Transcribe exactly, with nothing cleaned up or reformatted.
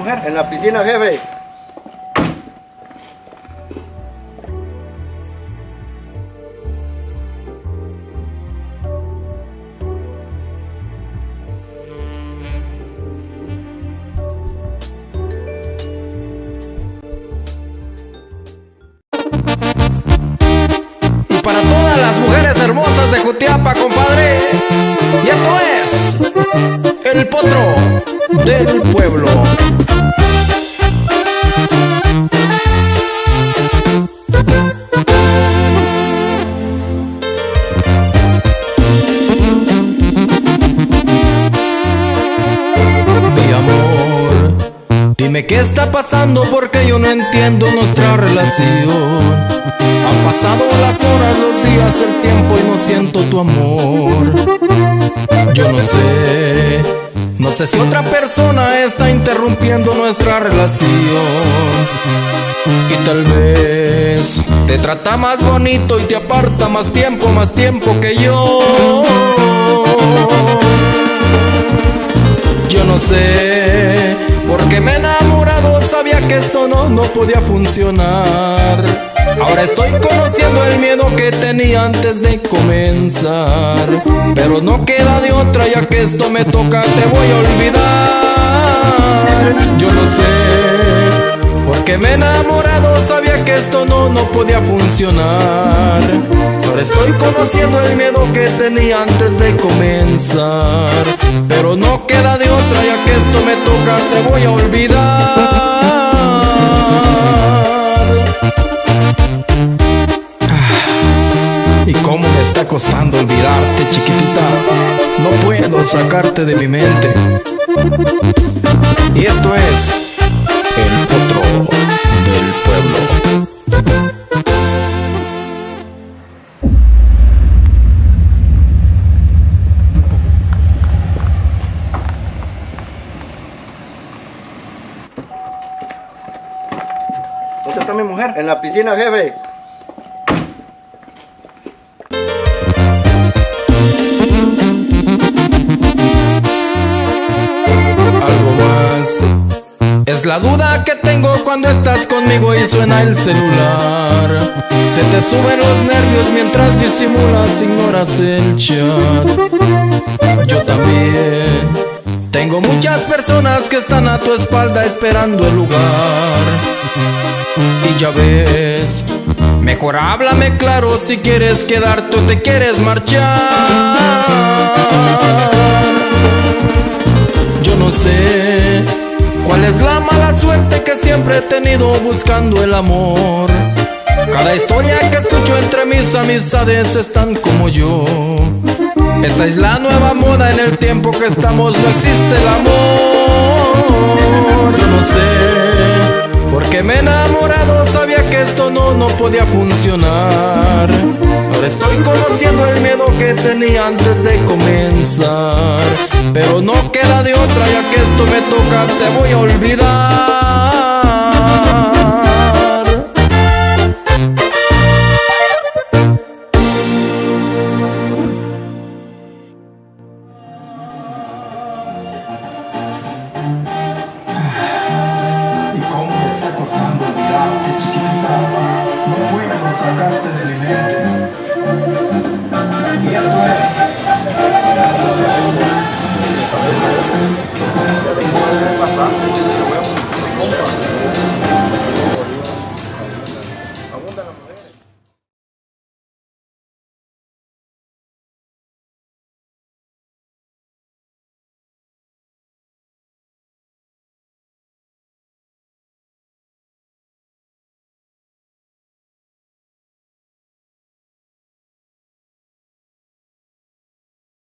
mujer? En la piscina, jefe. Y para todas las mujeres hermosas de Jutiapa, compadre. Y esto es el potro del pueblo. Mi amor, dime qué está pasando porque yo no entiendo nuestra relación. Han pasado las horas, los días, el tiempo y no siento tu amor. Yo no sé, no sé si otra persona está interrumpiendo nuestra relación. Y tal vez te trata más bonito y te aparta más tiempo, más tiempo que yo. Yo no sé, porque me he enamorado, sabía que esto no, no podía funcionar. Ahora estoy conociendo el miedo que tenía antes de comenzar. Pero no queda de otra, ya que esto me toca, te voy a olvidar. Yo no sé, porque me he enamorado, sabía que esto no, no podía funcionar. Ahora estoy conociendo el miedo que tenía antes de comenzar. Pero no queda de otra, ya que esto me toca, te voy a olvidar. Y cómo me está costando olvidarte, chiquitita. No puedo sacarte de mi mente. Y esto es el potro del pueblo. ¿Dónde está mi mujer? En la piscina, jefe. Es la duda que tengo cuando estás conmigo y suena el celular. Se te suben los nervios mientras disimulas, ignoras el chat. Yo también tengo muchas personas que están a tu espalda esperando el lugar. Y ya ves, mejor háblame claro si quieres quedarte o te quieres marchar. Yo no sé cuál es la mala suerte que siempre he tenido buscando el amor. Cada historia que escucho entre mis amistades están como yo. Esta es la nueva moda, en el tiempo que estamos no existe el amor. Yo no sé, porque me he enamorado, sabía que esto no, no podía funcionar. Ahora estoy conociendo el miedo que tenía antes de comenzar. Pero no queda de otra, ya que esto me toca, te voy a olvidar. Y cómo me está costando olvidarte, chiquitita. No puedo sacarte de mi mente.